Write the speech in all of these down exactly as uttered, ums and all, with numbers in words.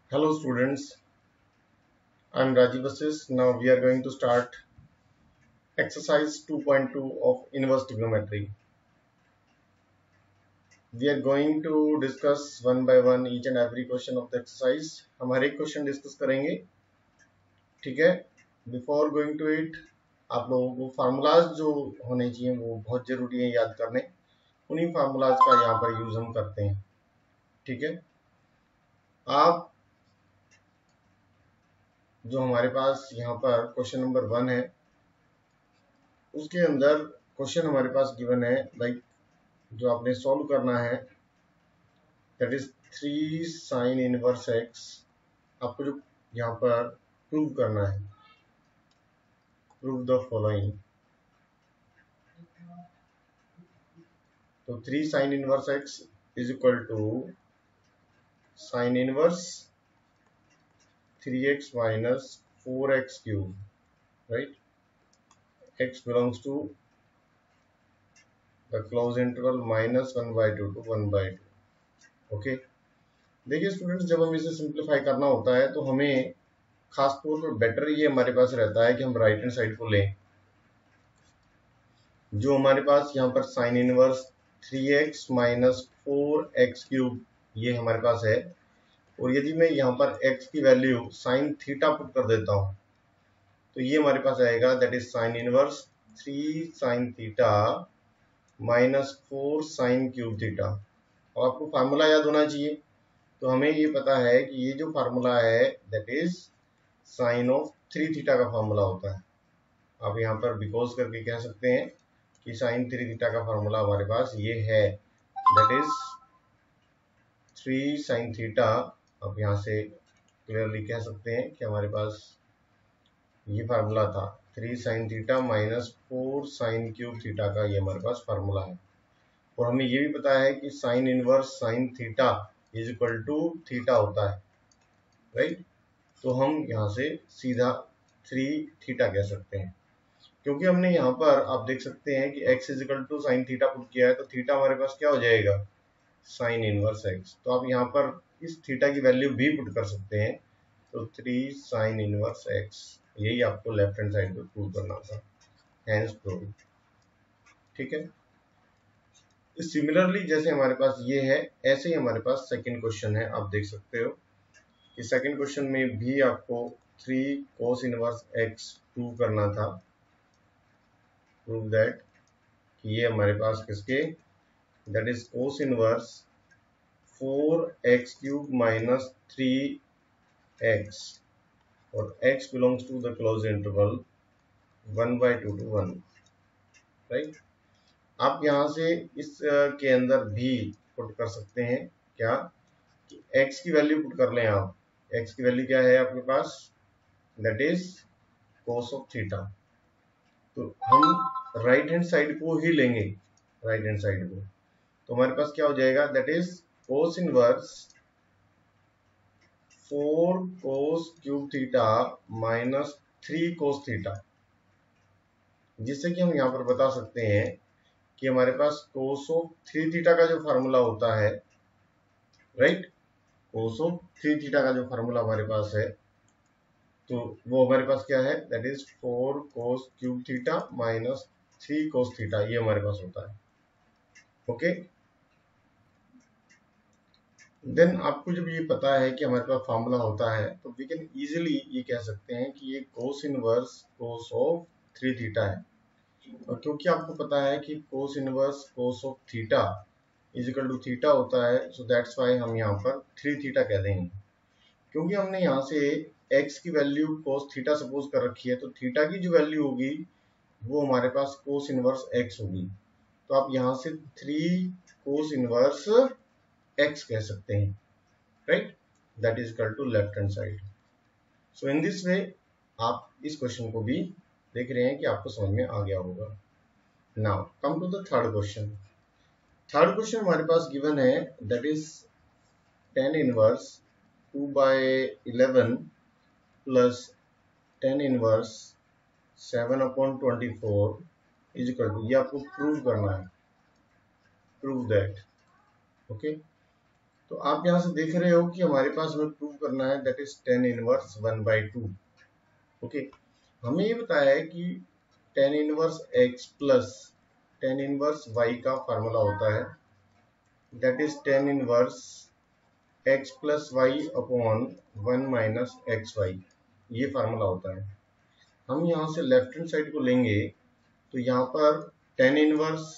Hello students, I am Rajiv Vasis. Now we are going to start exercise two point two of inverse trigonometry. We are going to discuss one by one each and every question of the exercise. हम हर एक question discuss करेंगे, ठीक है। Before going to it, आप लोगों को formulas जो होने चाहिए वो बहुत जरूरी है याद करने। उन्हीं फार्मूलाज का यहाँ पर यूज हम करते हैं, ठीक है। आप जो हमारे पास यहाँ पर क्वेश्चन नंबर वन है, उसके अंदर क्वेश्चन हमारे पास गिवन है, लाइक जो आपने सॉल्व करना है, that is three sine inverse x. आपको जो यहाँ पर प्रूव करना है, प्रूव द फॉलोइंग। तो three sine inverse x is equal to sine inverse three x minus four x cube, right. X belongs to the close interval minus one by two to one by two. Okay, देखिए students, जब हम इसे simplify करना होता है तो हमें खास तौर पर बेटर ये हमारे पास रहता है कि हम राइट हैंड साइड को लें। जो हमारे पास यहाँ पर sine inverse three x minus four x cube ये हमारे पास है, और यदि मैं यहाँ पर x की वैल्यू साइन थीटा पुट कर देता हूँ तो ये हमारे पास आएगा, that is sine inverse three sine theta minus four sine cube theta. और आपको फार्मूला याद होना चाहिए, तो हमें ये पता है कि ये जो फार्मूला है that is sine of three theta का फार्मूला होता है। आप यहाँ पर बिकॉज करके कह सकते हैं कि साइन थ्री थीटा का फार्मूला हमारे पास ये है, that is three sine theta. आप यहाँ से क्लियरली कह सकते हैं कि हमारे पास ये फार्मूला था, three sine theta minus four sine cube theta का ये हमारे पास फार्मूला है। और हमें ये भी पता है कि sine inverse sine theta is equal to theta होता है, राइट। तो हम यहाँ से सीधा थ्री थीटा कह सकते हैं, क्योंकि हमने यहाँ पर आप देख सकते हैं कि x is equal to sine theta put किया है, तो थीटा हमारे पास क्या हो जाएगा, साइन इनवर्स x। तो आप यहाँ पर इस थीटा की वैल्यू भी पुट कर सकते हैं, तो थ्री साइन इनवर्स x, यही आपको लेफ्ट हैंड साइड पे प्रूव करना था, हैंस प्रूव, ठीक है। सिमिलरली जैसे हमारे पास ये है, ऐसे ही हमारे पास सेकंड क्वेश्चन है। आप देख सकते हो कि सेकंड क्वेश्चन में भी आपको three cos inverse x prove करना था। प्रूव दैट कि ये हमारे पास किसके, that is cos inverse four x cube minus three x, और x belongs to the close interval one by two to one, right. आप यहाँ से इस के अंदर भी पुट कर सकते हैं क्या, कि x की वैल्यू पुट कर लें आप। x की वैल्यू क्या है आपके पास, that is cos of theta. तो हम राइट हैंड साइड को ही लेंगे, राइट हैंड साइड को, तो हमारे पास क्या हो जाएगा, that is cos inverse four cos cube theta minus three cos theta, जिससे कि हम यहाँ पर बता सकते हैं कि हमारे पास कोस ऑफ थ्री थीटा का जो फार्मूला होता है, right, cos of three theta का जो फार्मूला हमारे पास है, तो वो हमारे पास क्या है, that is four cos cube theta minus three cos theta, ये हमारे पास होता है। ओके, देन आपको जब ये पता है कि हमारे पास फार्मूला होता है, तो वी कैन इजीली ये कह सकते हैं कि ये cos inverse cos of three theta है। और क्योंकि आपको पता है कि cos inverse cos of theta is equal to theta होता है, सो दैट्स वाई हम यहाँ पर थ्री थीटा कह देंगे। क्योंकि हमने यहाँ से x की वैल्यू कोस थीटा सपोज कर रखी है, तो थीटा की जो वैल्यू होगी वो हमारे पास कोस इनवर्स x होगी। तो आप यहाँ से थ्री कोस इनवर्स x कह सकते हैं, right, that is equal to left hand side. So in this way आप इस क्वेश्चन को भी देख रहे हैं कि आपको समझ में आ गया होगा। Now come to the third question. Third question हमारे पास गिवन है, that is tan inverse two by eleven plus tan inverse seven upon twenty four is equal to, ये आपको प्रूव करना है, प्रूव दैट। ओके, तो आप यहाँ से देख रहे हो कि हमारे पास हमें प्रूव करना है that is tan inverse one by two. Okay, हमें ये बताया है कि tan inverse x plus tan inverse y का फार्मूला होता है that is tan inverse x plus y upon one minus x y, ये फार्मूला होता है। हम यहाँ से लेफ्ट हैंड साइड को लेंगे तो यहाँ पर tan inverse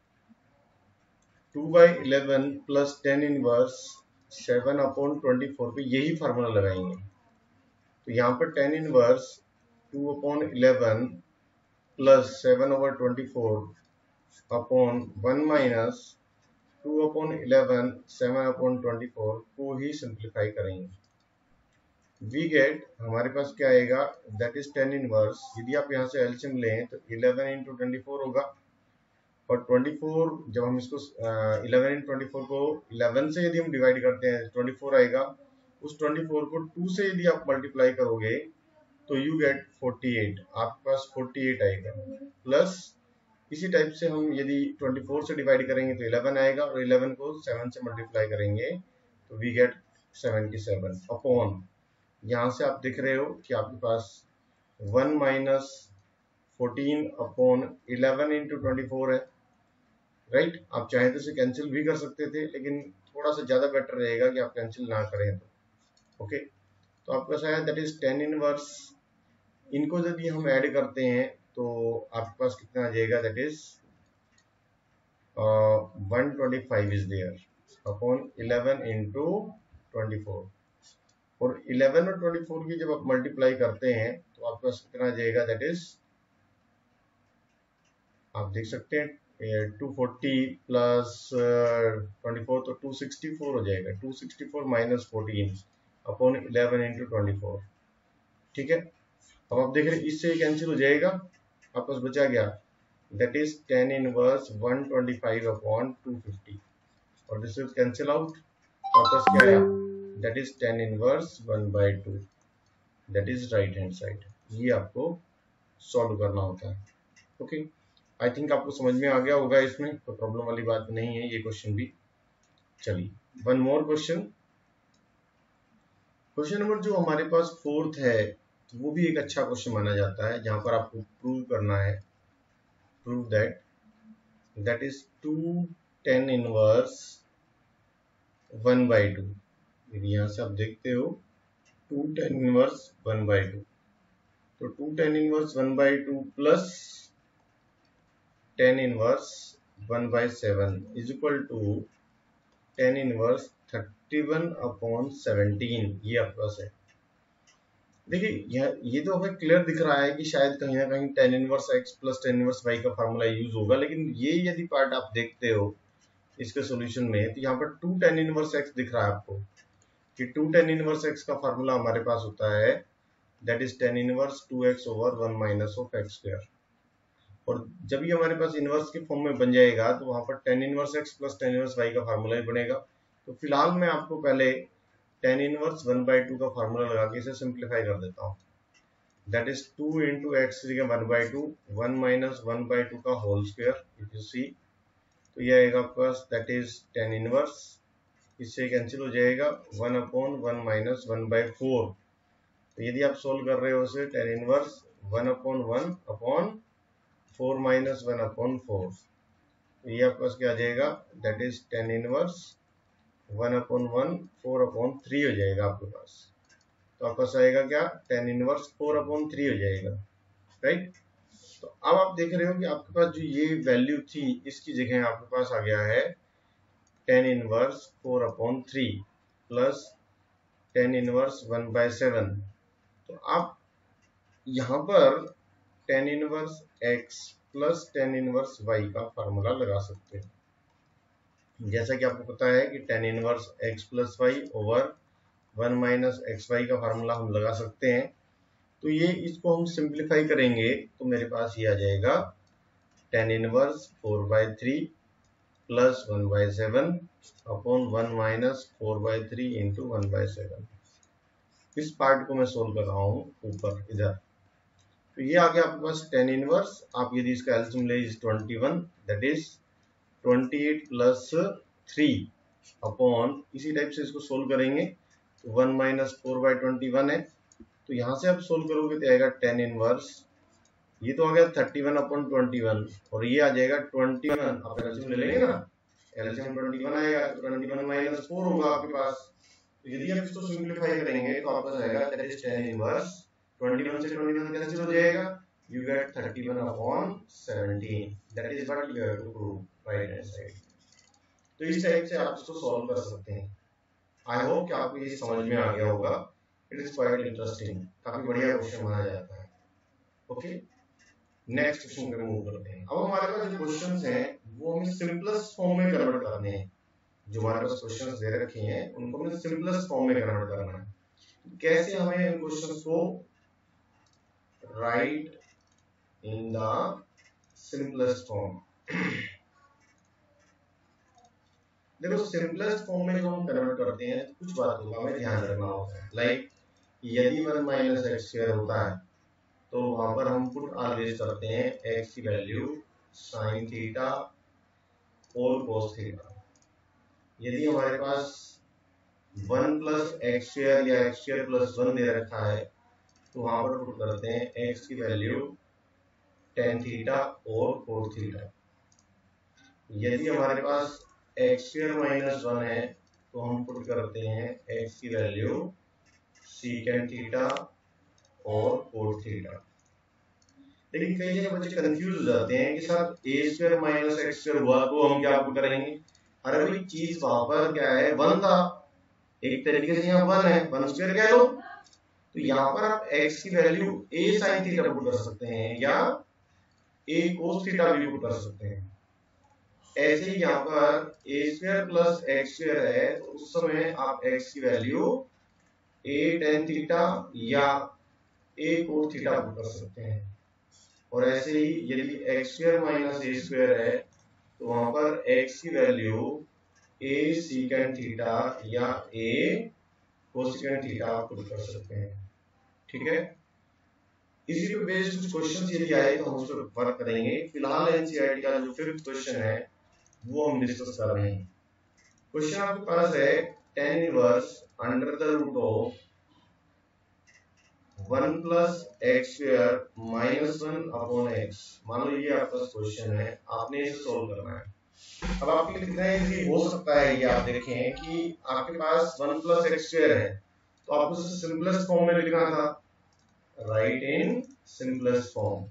two by eleven plus tan inverse seven upon twenty four पे यही फार्मूला लगाएंगे। तो यहाँ पर tan inverse two upon eleven plus seven over twenty four upon one minus two upon eleven seven upon twenty four को ही simplify करेंगे। We get, हमारे पास क्या आएगा दैट इज टेन इनवर्स, यदि आप यहाँ से एलसीएम लें तो इलेवन इंटू ट्वेंटी फोर होगा और ट्वेंटी फोर जब हम इसको इलेवन इंटू ट्वेंटी फोर को इलेवन से यदि हम डिवाइड करते हैं ट्वेंटी फोर आएगा, उस ट्वेंटी फोर को टू से यदि आप मल्टीप्लाई करोगे तो यू गेट फोर्टी एट, आपके पास फोर्टी एट आएगा। प्लस इसी टाइप से हम यदि ट्वेंटी फोर से डिवाइड करेंगे तो इलेवन आएगा और इलेवन को सेवन से मल्टीप्लाई करेंगे तो we get seventy seven upon, यहाँ से आप देख रहे हो कि आपके पास one minus fourteen upon eleven into twenty four है, राइट right? आप चाहे तो इसे कैंसिल भी कर सकते थे लेकिन थोड़ा सा ज्यादा बेटर रहेगा कि आप कैंसिल ना करें तो। ओके, तो आपके पास आया दैट इज टेन इनवर्स, इनको यदि हम ऐड करते हैं तो आपके पास कितना आ जाएगा that is one twenty five is there upon eleven into twenty four, और इलेवन और ट्वेंटी फोर की जब आप मल्टीप्लाई करते हैं तो आपके पास कितना आ जाएगा दैट इज, आप देख सकते हैं two forty plus twenty four तो टू सिक्सटी फोर हो जाएगा, two sixty four minus fourteen upon eleven into twenty four. ठीक है, अब आप देख रहे हैं इससे कैंसिल हो जाएगा, आपके पास बचा गया that is tan inverse one twenty five upon two fifty और दिस इज कैंसिल आउट, तो आपके पास क्या आया that is tan inverse one by two, that is right hand side. ये आपको सॉल्व करना होता है। ओके, आई थिंक आपको समझ में आ गया होगा, इसमें कोई प्रॉब्लम वाली बात नहीं है ये क्वेश्चन भी। चलिए one more question, question number जो हमारे पास फोर्थ है तो वो भी एक अच्छा क्वेश्चन माना जाता है, जहां पर आपको प्रूव करना है, prove that that is two tan inverse one by two. यदि यहाँ से आप देखते हो two tan inverse one by two, तो two tan inverse one by two plus tan inverse one by seven is equal to tan inverse thirty one upon seventeen, ये आपके पास है। देखिए यह ये तो हमें क्लियर दिख रहा है कि शायद कहीं ना कहीं tan inverse x plus tan inverse y का फार्मूला यूज होगा, लेकिन ये यदि पार्ट आप देखते हो इसके सॉल्यूशन में तो यहाँ पर टू टेन इनवर्स एक्स दिख रहा है आपको कि टू टेन इनवर्स एक्स का फार्मूला हमारे पास होता है that is tan inverse two x over one minus of x square, और जब ये हमारे पास इनवर्स के फॉर्म में बन जाएगा तो वहां पर tan inverse x plus tan inverse y का फार्मूला ही बनेगा। तो फिलहाल मैं आपको पहले tan inverse one by two का फार्मूला लगा के इसे सिंप्लीफाई कर देता हूँ, that is two into x one by two one minus one by two का whole square, if you see तो ये आएगा आपके पास दैट इज टेन इनवर्स, इससे कैंसिल हो जाएगा one upon one minus one by four. तो यदि आप सोल्व कर रहे हो उसे tan inverse one upon one upon four minus one upon four, ये आपके पास क्या आ जाएगा that is tan inverse one upon one four upon three हो जाएगा आपके पास। तो आपके पास आएगा क्या tan inverse four upon three हो जाएगा, राइट। तो अब आप देख रहे हो कि आपके पास जो ये वैल्यू थी इसकी जगह आपके पास आ गया है tan inverse four upon three plus tan inverse one by seven. तो आप यहाँ पर tan inverse x plus tan inverse y का फार्मूला लगा सकते हैं। जैसा कि आपको पता है कि tan inverse x plus y over one minus x y का फार्मूला हम लगा सकते हैं। तो ये इसको हम सिंप्लीफाई करेंगे तो मेरे पास ये आ जाएगा tan inverse four by three plus one by seven upon one minus four by three into one by seven. इस पार्ट को मैं सोल्व कर रहा हूँ ऊपर इधर। तो ये आ गया आपके पास टेन इनवर्स, आप यदि इसका एलसीएम ले twenty one that is twenty eight plus three upon, इसी टाइप से इसको सोल्व करेंगे तो one minus four by twenty one है, तो यहाँ से आप सोल्व करोगे तो आएगा टेन इनवर्स, ये तो आ गया thirty one upon twenty one, और ये आ जाएगा ट्वेंटी वन, आप एलसीएम ले लेंगे ना, एलसीएम ट्वेंटी वन आएगा तो ट्वेंटी वन माइनस फोर होगा आपके पास। तो यदि आप इसको सिंप्लीफाई करेंगे तो आपका आएगा that is tan inverse, twenty one से ट्वेंटी वन कैंसिल हो जाएगा, you get thirty one upon seventeen, that is what you have to prove right hand side। तो इस टाइप से आप इसको सॉल्व कर सकते हैं। आई होप कि आपको ये समझ में आ गया होगा। इट इज क्वाइट इंटरेस्टिंग, काफी बढ़िया क्वेश्चन माना जाता है। ओके, नेक्स्ट क्वेश्चन पे मूव करते हैं। अब हमारे पास जो क्वेश्चंस हैं वो हमें सिंपलेस्ट फॉर्म में कन्वर्ट करने हैं। जो हमारे पास क्वेश्चंस दे रखे हैं उनको हमें सिंपलेस्ट फॉर्म में कन्वर्ट करना है। कैसे हमें इन क्वेश्चंस को write in the simplest form। देखो सिंपलेस्ट फॉर्म में जो हम कन्वर्ट करते हैं तो कुछ बातों का हमें ध्यान रखना होता है। लाइक यदि वन माइनस एक्स स्क्वायर होता है तो वहां पर हम पुट ऑलवेज करते हैं एक्स की वैल्यू साइन थीटा और कोस थीटा। यदि हमारे पास वन प्लस एक्स स्क्वायर या एक्स स्क्वायर प्लस वन दे रखा है तो वहां पर पुट करते हैं एक्स की वैल्यू टेन थीटा और कोस थीटा। यदि हमारे पास एक्स स्क्वायर माइनस वन है तो हम पुट करते हैं एक्स की वैल्यू सीकेंड थीटा और कोस थीटा। लेकिन कई जगह बच्चे कंफ्यूज हो जाते हैं कि sir a square minus x square हुआ तो हम क्या पुट करेंगे। अरे भाई चीज वहां पर क्या है, वन था, एक तरीके से यहाँ वन है, वन स्क्वायर कह लो, तो यहाँ पर आप एक्स की value a sine theta put कर सकते हैं या ए कोस थीटा भी पुट कर सकते हैं। ऐसे ही यहाँ पर a square plus x square है तो उस समय आप एक्स की वैल्यू ए टेन थीटा या ए कोस थीटा पुट कर सकते हैं। और ऐसे ही यदि x square minus a square है तो वहां पर एक्स की वैल्यू ए सीकेंड थीटा या ए कोसेकेंड थीटा पुट कर सकते हैं। ठीक है, इसी पे बेस्ड कुछ क्वेश्चंस यदि आए तो हम उस पर वर्क करेंगे। फिलहाल एनसीईआरटी का जो फिफ्थ क्वेश्चन है वो हम डिस्कस कर रहे हैं। क्वेश्चन आपके पास है tan inverse under the root of one plus x square minus one upon x. मान लो ये आपका क्वेश्चन है, आपने इसे सोल्व करना है। अब आपके लिए कितना इजी हो सकता है ये आप देखें कि आपके पास वन प्लस एक्स स्क्वायर है तो आपको इसे सिंपलेस्ट फॉर्म में लिखना था, write in simplest form.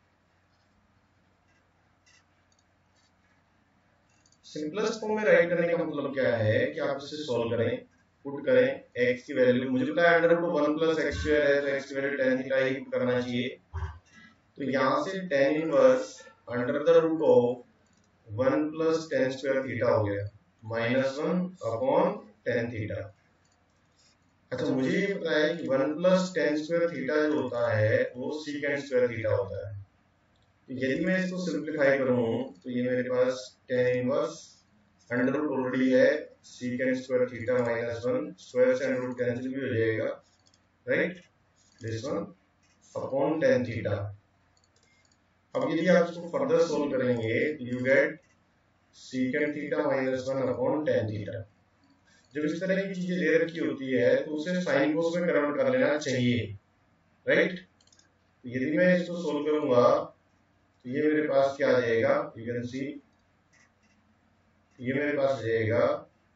Simplest form में राइट करने का मतलब क्या है कि आप इसे सोल्व करें, पुट करें एक्स की वैल्यू, मुझे पता है under root one plus x square है तो एक्स की वैल्यू टेन थीटा ही पुट करना चाहिए। तो यहाँ से tan inverse under the root of one plus tan square theta हो गया minus one upon tan theta. अच्छा मुझे ये पता है कि one plus tan square theta जो होता है वो सीकेंड स्क्वायर थीटा होता है। तो यदि मैं इसको सिंप्लीफाई करूं तो ये मेरे पास tan inverse under root already है secant square theta minus one, square से अंडर रूट कैंसिल भी हो जाएगा, right, this one upon tan theta. अब यदि आप इसको फर्दर सोल्व करेंगे तो you get secant theta minus one upon tan theta. जब इस तरह की चीजें दे रखी होती है तो उसे साइन कोस में कन्वर्ट कर लेना चाहिए, राइट। तो यदि मैं इसको सोल्व करूंगा तो ये मेरे पास क्या आ जाएगा, यू कैन सी ये मेरे पास जाएगा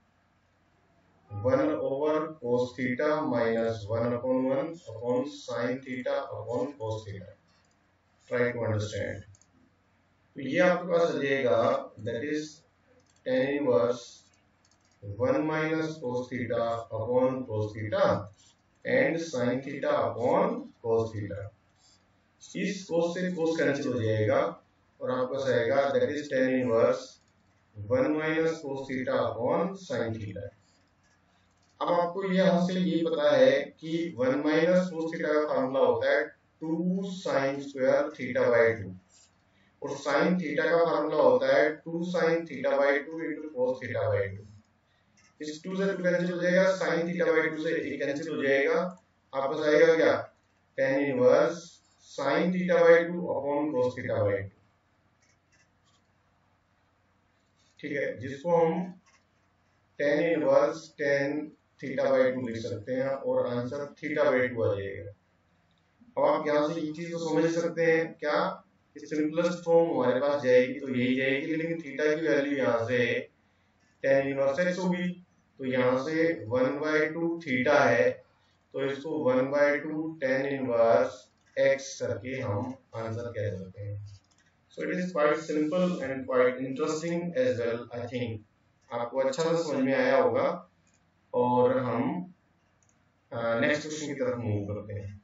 one over cos theta minus one upon one upon sine theta upon cos theta. Try to understand. तो ये आपके पास आ जाएगा that is tan inverse one minus cos theta upon cos theta and sine theta upon cos theta. इस cos से cos cancel हो जाएगा और आपके पास आएगा that is tan inverse one minus cos theta upon sine theta. अब आपको यहाँ से ये पता है कि वन माइनस कोस थीटा का फार्मूला होता है two sine square theta by two और साइन थीटा का फार्मूला होता है two sine theta by two into cos theta by two. इस टू से टू कैंसिल हो जाएगा, साइन थीटा बाई टू से एक कैंसिल हो जाएगा, आपको आएगा क्या tan inverse sine theta by two upon cos theta by two. ठीक है, जिसको हम tan inverse tan theta by two लिख सकते हैं और आंसर थीटा बाई टू आ जाएगा। अब आप यहाँ से ये चीज तो समझ सकते हैं क्या, सिंपलेस्ट फॉर्म हमारे पास जाएगी तो यही जाएगी, लेकिन थीटा की वैल्यू यहाँ से टेन इनवर्स एक्स होगी, तो यहाँ से वन बाई टू थीटा है, तो इसको one by two tan inverse x करके हम आंसर कह सकते हैं। So it is quite simple and quite interesting as well. I think आपको अच्छा सा समझ में आया होगा, और हम नेक्स्ट क्वेश्चन की तरफ मूव करते हैं।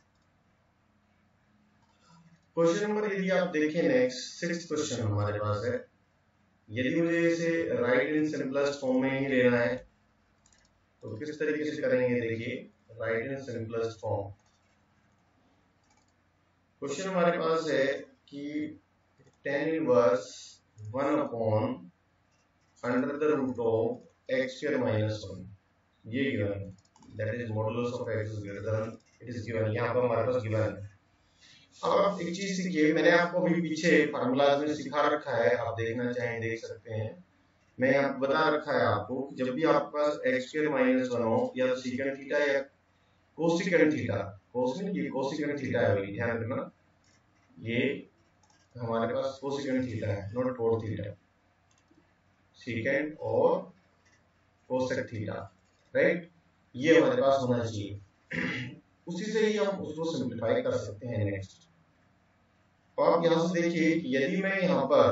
क्वेश्चन नंबर यदि आप देखें नेक्स्ट सिक्स क्वेश्चन हमारे पास है। यदि मुझे इसे राइट इन सिंपलेस्ट फॉर्म में ही लेना है तो किस तरीके से करेंगे, देखिए write in simplest form. Question हमारे पास है कि tan inverse one upon under the root of x square minus one, ये given, that is modulus of x is greater than, it is given, यहाँ पर हमारे पास गिवन है। अब आप एक चीज सीखिए, मैंने आपको अभी पीछे फार्मूलाज में सिखा रखा है, आप देखना चाहें देख सकते हैं। मैं यहाँ बता रखा है आपको, जब भी आपके पास एक्स स्क्वायर माइनस वन हो, या तो सीकेंट थीटा या कोसिकेंट थीटा, कोसिन ये कोसिकेंट थीटा है, भाई ध्यान रखना, ये हमारे पास कोसिकेंट थीटा है, नॉट कोट थीटा, सीकेंट और कोसेक थीटा, राइट, ये हमारे पास होना चाहिए। उसी से ही हम उसको सिंप्लीफाई कर सकते हैं। नेक्स्ट आप यहां से देखिए, यदि मैं यहां पर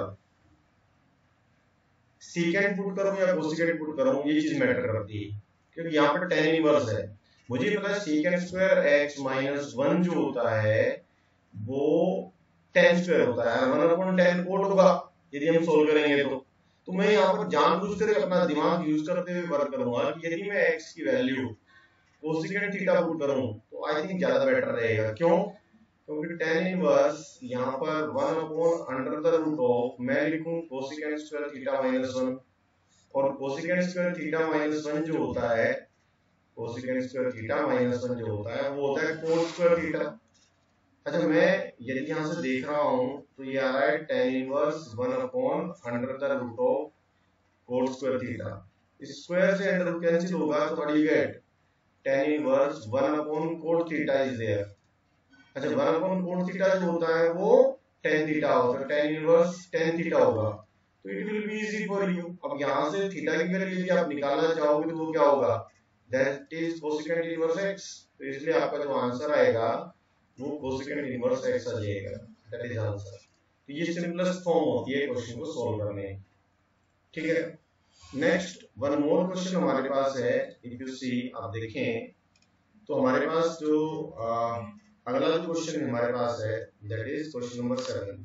सीकेंट पुट करूं या कोसिकेंट पुट करूं, ये चीज मैटर करती है, क्योंकि यहाँ पर टेन इनवर्स है, मुझे पता है secant square x minus one जो होता है वो टेन स्क्वायर होता है, वन अपॉन टेन कोट होगा यदि हम सोल्व करेंगे तो। तो मैं यहाँ पर जानबूझकर अपना दिमाग यूज करते हुए वर्क करूंगा कि यदि मैं एक्स की वैल्यू कोसिकेंट थीटा पुट करूं तो आई थिंक ज्यादा बेटर रहेगा। क्यों? क्योंकि टेन इनवर्स यहाँ पर one upon under the root of, मैं लिखूं cosecant square theta minus one, और cosecant square theta minus one जो होता है, cosecant square theta minus one जो होता है वो होता है कोट स्क्वायर थीटा। अच्छा, मैं यदि यहाँ से देख रहा हूँ तो ये आ रहा है tan inverse one upon under the root of cot square theta, square से अंडर रूट कैंसिल होगा, तो what you get, tan inverse one upon cot theta is there. अच्छा, वन अपॉन कोट थीटा जो होता है वो टेन थीटा होगा, तो टेन इनवर्स टेन थीटा होगा, तो it will be easy for you. अब यहाँ से थीटा की वैल्यू यदि आप निकालना चाहोगे तो वो क्या होगा, that is cosecant inverse x, तो इसलिए आपका जो आंसर आएगा वो कोसिकेंट इनवर्स एक्स आ जाएगा, दैट इज आंसर। तो ये सिंपलेस्ट फॉर्म होती है क्वेश्चन को सॉल्व करने, ठीक है। नेक्स्ट वन मोर क्वेश्चन हमारे पास है, इफ यू सी, आप देखें तो हमारे पास जो आ, अगला जो क्वेश्चन हमारे पास है that is question number seven,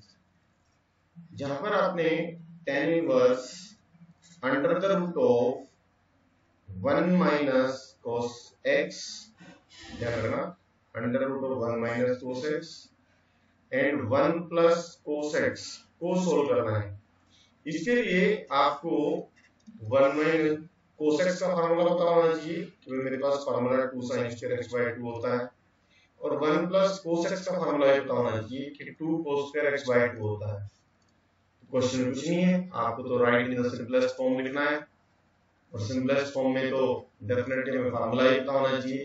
जहां पर आपने tan inverse under the root of one minus cos x, ध्यान रखना, under root of one minus cos x and one plus cos x को सोल्व करना है। इसके लिए आपको वन माइनस cos x का फार्मूला पता होना चाहिए, क्योंकि मेरे पास formula two sin square x by two होता है, और वन प्लस cos x का फार्मूला पता होना चाहिए कि two cos square x by two होता है। क्वेश्चन कुछ नहीं है, आपको तो write in the simplest form लिखना है, और सिंपलेस्ट फॉर्म में तो डेफिनेटली हमें फार्मूला ही पता होना चाहिए,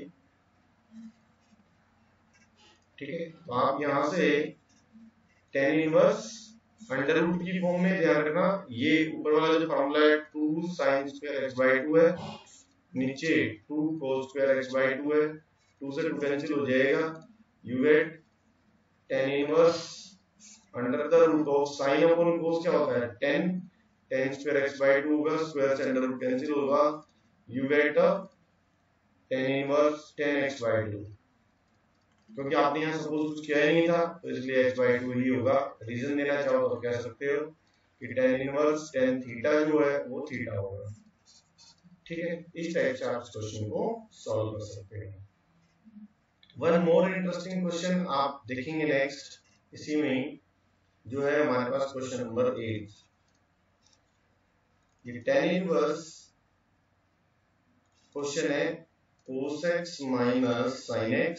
ठीक है। तो आप यहां से टेन इनवर्स अंडर रूट की फॉर्म में, ध्यान रखना ये ऊपर वाला जो फार्मूला है two sin square x by two है, नीचे two cos square x by two है, टू से टू कैंसिल हो जाएगा, you get tan inverse under the root of sin upon cos क्या होता है, tan, tan square x by two होगा, स्क्वायर से अंडर रूट कैंसिल होगा, you get tan inverse tan x by two, क्योंकि आपने यहाँ सपोज कुछ किया ही नहीं था तो इसलिए x बाय टू ही होगा। रीजन देना चाहो तो कह सकते हो कि टेन इनवर्स टेन थीटा जो है वो थीटा होगा, ठीक है। इस टाइप से आप इस क्वेश्चन को सॉल्व कर सकते हैं। वन मोर इंटरेस्टिंग क्वेश्चन आप देखेंगे नेक्स्ट, इसी में जो है हमारे पास क्वेश्चन नंबर एट, ये टेन इनवर्स क्वेश्चन है cos x minus sin x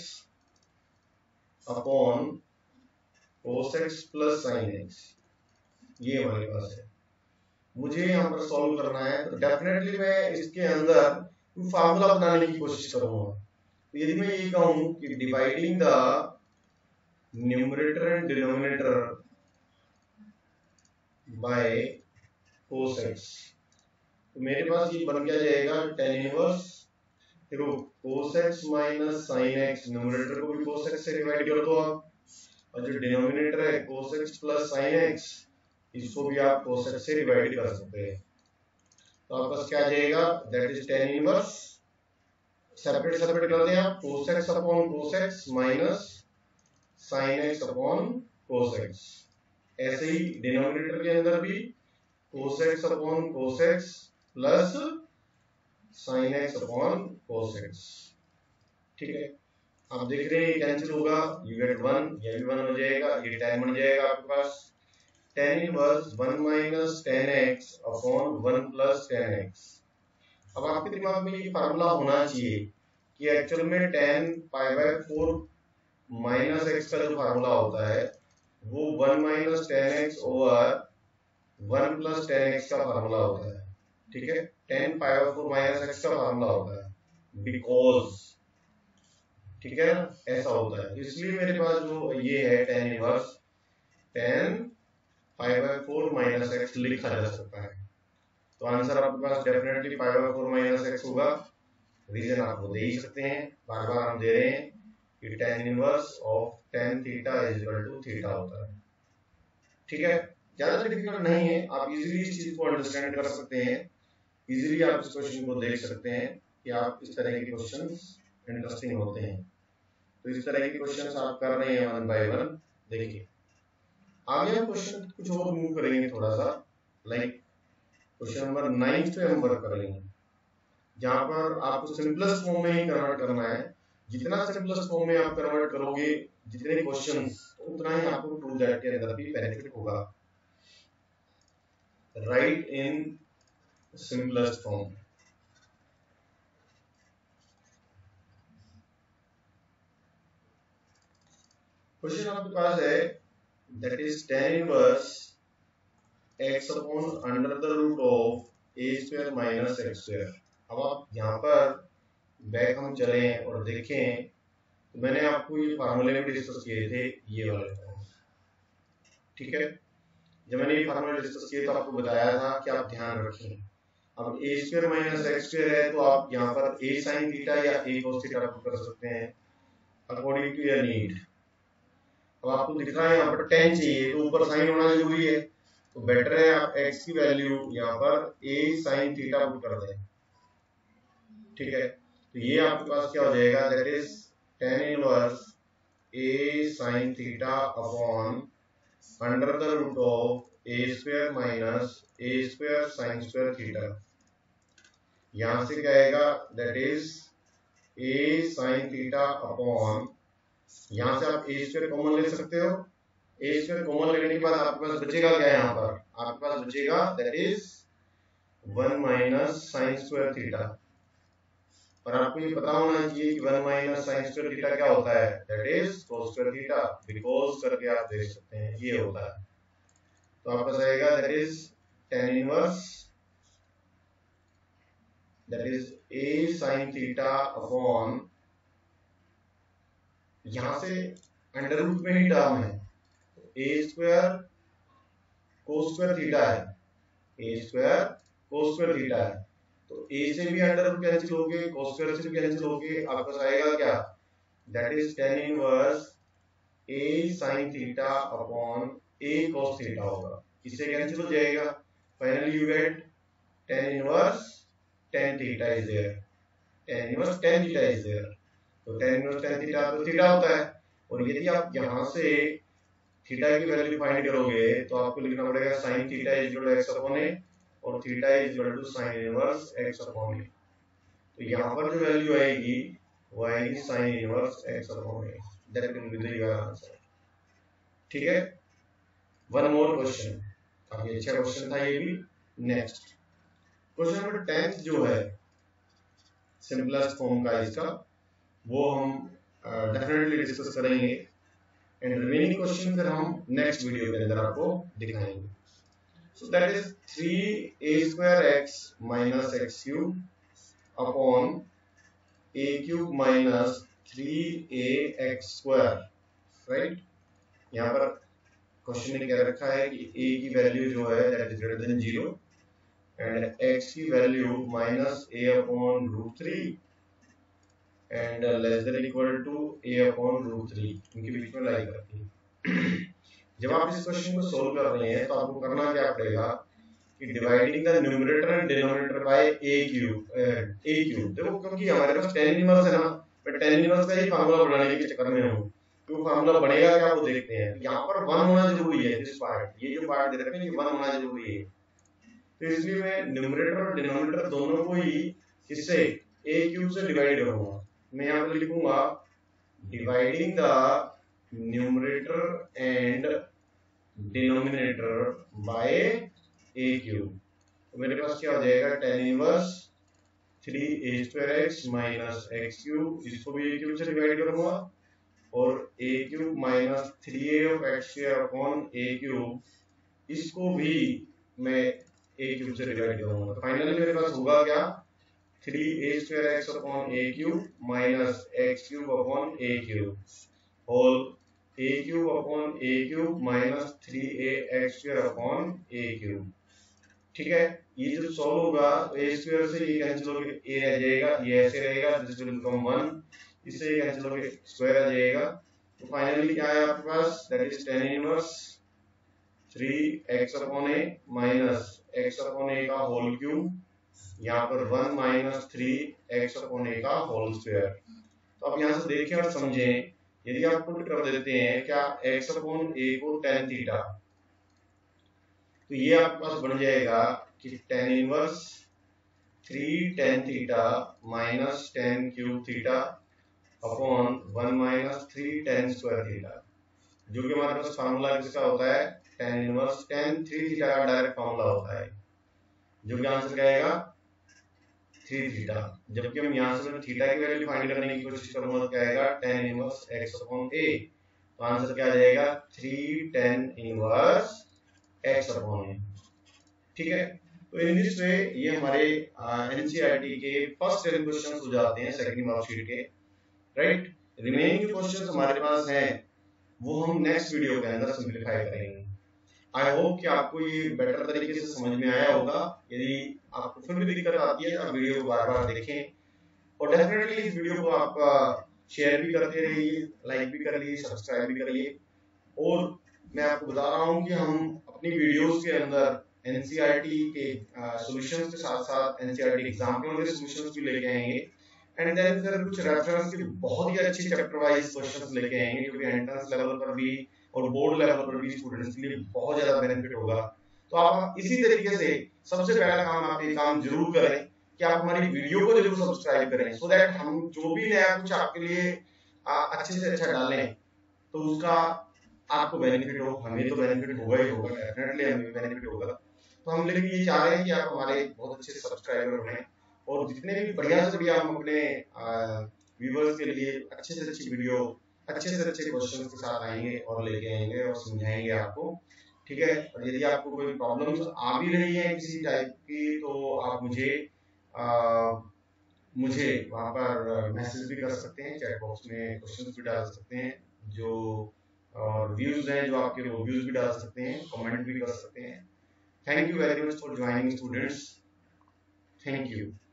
upon cos x plus sin x, ये हमारे पास है। मुझे यहाँ पर सॉल्व करना है, तो डेफिनेटली मैं इसके अंदर फार्मूला बनाने की कोशिश करूंगा। तो यदि मैं ये कहूं कि dividing the numerator and denominator by cos x, तो मेरे पास ये बन क्या जाएगा tan इनवर्स फिर cos x minus sin x, numerator को भी cos x से डिवाइड कर दो आप, और जो डिनोमिनेटर है cos x plus sin x, इसको भी आप cos x से डिवाइड कर सकते हैं। तो आपके पास क्या आ जाएगा, that is tan inverse, separate separate कर दें आप, cos x upon cos x minus sin x upon cos x। ऐसे ही डिनोमिनेटर के अंदर भी cos x upon cos x plus sin x upon cos x। ठीक है, आप देख रहे हैं कैंसिल होगा, यू गेट वन, ये भी वन हो जाएगा, ये tan बन जाएगा आपके पास tan inverse one minus tan x upon one plus tan x। अब आपके दिमाग में ये फार्मूला होना चाहिए कि एक्चुअल में tan pi by four minus x का जो फार्मूला होता है वो one minus tan x over one plus tan x का फार्मूला होता है। ठीक है, tan pi by four minus x का फार्मूला होता है, बिकॉज, ठीक है ना, ऐसा होता है। इसलिए मेरे पास जो ये है tan inverse tan pi by four minus x लिखा जा सकता है। तो आंसर आपके पास definitely pi by four minus x होगा। रीजन आपको दे ही सकते हैं, बार बार हम दे रहे हैं कि tan inverse of tan theta is equal to theta होता है। ठीक है, ज्यादा डिफिकल्ट नहीं है, आप इजीली इस चीज को अंडरस्टैंड कर सकते हैं, इजीली आप इस क्वेश्चन को देख सकते हैं कि आप इस तरह के क्वेश्चंस इंटरेस्टिंग होते हैं। तो इस तरह के क्वेश्चंस आप कर रहे हैं वन बाय वन। देखिए आगे हम क्वेश्चन कुछ और मूव करेंगे थोड़ा सा, लाइक क्वेश्चन नंबर नाइन पे हम वर्क करेंगे, जहां पर आपको सिंपलेस्ट फॉर्म में ही कन्वर्ट करना है। जितना सिंपलेस्ट फॉर्म में आप कन्वर्ट करोगे जितने क्वेश्चंस, उतना ही आपको ट्रू दैट के अंदर भी बेनिफिट होगा। Write in simplest form. Question आपके पास है that is tan inverse x upon under the root of a square minus x square। अब आप यहाँ पर बैक हम चले और देखें तो मैंने आपको ये फार्मूले भी डिस्कस किए थे, ये वाले फॉर्म। ठीक है, जब मैंने ये फार्मूले डिस्कस किए तो आपको बताया था कि आप ध्यान रखें, अब a square minus x square है तो आप यहाँ पर a sin थीटा या a cos थीटा कर सकते हैं अकॉर्डिंग टू योर नीड। अब आपको दिख रहा है यहाँ पर tan चाहिए तो ऊपर साइन होना जरूरी है, तो बेटर है आप x की वैल्यू यहाँ पर a sin थीटा पुट कर दें। ठीक है, तो ये आपके पास क्या हो जाएगा, that is tan inverse a sin theta upon under the root of a square minus a square sin square theta. यहां से क्या आएगा, that is a sin theta upon, यहां से आप a स्क्वायर कॉमन ले सकते हो, a स्क्वायर कॉमन लेने के बाद आपके पास बचेगा क्या, यहाँ पर आपके पास बचेगा that is one minus sine square theta. और आपको ये पता होना चाहिए कि one minus sine square theta क्या होता है, that is cos square theta, because करके आप देख सकते हैं ये होता है। तो आपका पास आएगा that is tan inverse that is a sin theta upon, यहां से अंडर रूट में ही टर्म है, a square cos square theta है, a square cos square theta है, तो a से भी अंडर रूट कैंसिल हो गए, cos स्क्वायर से भी कैंसिल हो गए, आपके पास आएगा क्या, that is tan inverse a sin theta upon a cos theta होगा, इससे कैंसिल हो जाएगा। Finally you get tan inverse tan theta is there, tan inverse tan theta is there. तो tan इनवर्स tan थीटा तो theta होता है, और यदि आप यहां से थीटा की वैल्यू फाइंड करोगे तो आपको लिखना पड़ेगा sin theta is equal to x upon a और theta is equal to sin inverse x upon a। तो यहां पर जो वैल्यू आएगी वो आएगी sin inverse x upon a, that will be the your answer. ठीक है, वन मोर क्वेश्चन, काफी अच्छा क्वेश्चन था ये भी। नेक्स्ट क्वेश्चन नंबर टेन जो है सिंपलेस्ट फॉर्म का इसका, वो हम डेफिनेटली डिस्कस करेंगे एंड रिमेनिंग क्वेश्चन फिर हम नेक्स्ट वीडियो के अंदर आपको दिखाएंगे। So that is three a square x minus x cube upon a cube minus three A X square, right? यहाँ पर क्वेश्चन में क्या रखा है कि a की वैल्यू जो है that is greater than zero and x की value minus a upon root three and less than equal to a upon root three, इनके बीच में लाई करती है। जब आप इस क्वेश्चन को सोल्व कर रहे हैं तो आपको करना क्या पड़ेगा कि dividing the numerator and denominator by a cube a cube देखो, क्योंकि हमारे पास tan इनवर्स है ना, मैं tan इनवर्स का ही फार्मूला बनाने के चक्कर में हूं, तो फार्मूला बनेगा क्या वो देखते हैं। यहाँ पर वन होना जरूरी है, दिस पार्ट, ये जो पार्ट दे रखे हैं ये वन होना जरूरी है, तो इसलिए मैं न्यूमरेटर और डिनोमिनेटर दोनों को ही इससे a क्यूब से डिवाइड करूंगा। मैं यहाँ पर लिखूंगा dividing the numerator and denominator by a cube, तो मेरे पास क्या हो जाएगा tan inverse three A square x minus X cube, इसको भी a क्यूब से डिवाइड करूंगा और a cube minus three A of x square upon a cube, इसको भी मैं a क्यूब से डिवाइड करूंगा। तो फाइनली मेरे पास होगा क्या, three A square X upon a cube minus X cube upon a cube whole a cube upon a cube minus three A X square upon a cube. ठीक है, ये जब सॉल्व होगा तो a स्क्वायर से ये कैंसिल होकर a आ जाएगा, ये ऐसे रहेगा, दिस विल बिकम वन, इससे ये कैंसिल होकर स्क्वायर आ जाएगा। तो फाइनली क्या है आपके पास, that is tan inverse three X upon a minus x upon a का होल क्यूब, यहाँ पर one minus three X upon a का होल स्क्वायर। तो अब यहाँ से देखें और समझें, यदि आप पुट कर देते हैं क्या x अपॉन a को tan थीटा, तो ये आपके पास बन जाएगा कि tan inverse three tan theta minus tan cube theta upon one minus three tan square theta, जो कि हमारे पास फार्मूला किसका होता है, tan inverse tan three theta का डायरेक्ट फार्मूला होता है, जो कि आंसर क्या आएगा थ्री थीटा। जबकि हम यहाँ से थीटा की वैल्यू फाइंड करने की कोशिश करूंगा तो क्या आएगा tan inverse x upon a, तो आंसर क्या आ जाएगा three tan inverse x upon a। ठीक है, तो इन दिस वे ये हमारे एनसीईआरटी के फर्स्ट टेन क्वेश्चंस हो जाते हैं सेकंड वर्कशीट के, राइट। रिमेनिंग जो क्वेश्चंस हमारे पास हैं वो हम नेक्स्ट वीडियो के अंदर सिंपलीफाई करेंगे। आई होप कि आपको ये बेटर तरीके से समझ में आया होगा। यदि आपको फिर भी दिक्कत आती है तो आप वीडियो को बार बार देखें और डेफिनेटली इस वीडियो को आप शेयर भी करते रहिए, लाइक भी कर लिए, सब्सक्राइब भी करिए। और मैं आपको बता रहा हूँ कि हम अपनी वीडियोस के अंदर एनसीईआरटी के सॉल्यूशंस के साथ साथ एनसीईआरटी एग्जाम्पल के सॉल्यूशंस भी लेके आएंगे एंड देन फिर कुछ रेफरेंस के बहुत ही अच्छे चैप्टर वाइज क्वेश्चंस लेके आएंगे, जो कि एंट्रेंस लेवल पर भी और बोर्ड लेवल पर भी स्टूडेंट्स के लिए बहुत ज्यादा बेनिफिट होगा। तो आप इसी तरीके से सबसे पहला काम आप ये काम जरूर करें कि आप हमारी वीडियो को जरूर सब्सक्राइब करें, सो दैट हम जो भी नया कुछ आपके लिए अच्छे से अच्छा डालें तो उसका आपको बेनिफिट हो, हमें तो बेनिफिट होगा ही होगा, डेफिनेटली हमें बेनिफिट होगा। तो हम लेकिन ये चाह रहे हैं कि आप हमारे बहुत अच्छे सब्सक्राइबर बने और जितने भी बढ़िया से बढ़िया हम अपने व्यूअर्स के लिए अच्छे से अच्छी वीडियो, अच्छे से अच्छे क्वेश्चन के साथ आएंगे और लेके आएंगे और समझाएंगे आपको। ठीक है, और यदि आपको कोई प्रॉब्लम्स आ भी रही है किसी टाइप की तो आप मुझे आ, मुझे वहाँ पर मैसेज भी कर सकते हैं, चैट बॉक्स में क्वेश्चंस भी डाल सकते हैं, जो और व्यूज हैं जो आपके वो व्यूज भी डाल सकते हैं, कमेंट भी कर सकते हैं। Thank you very much for joining students, thank you.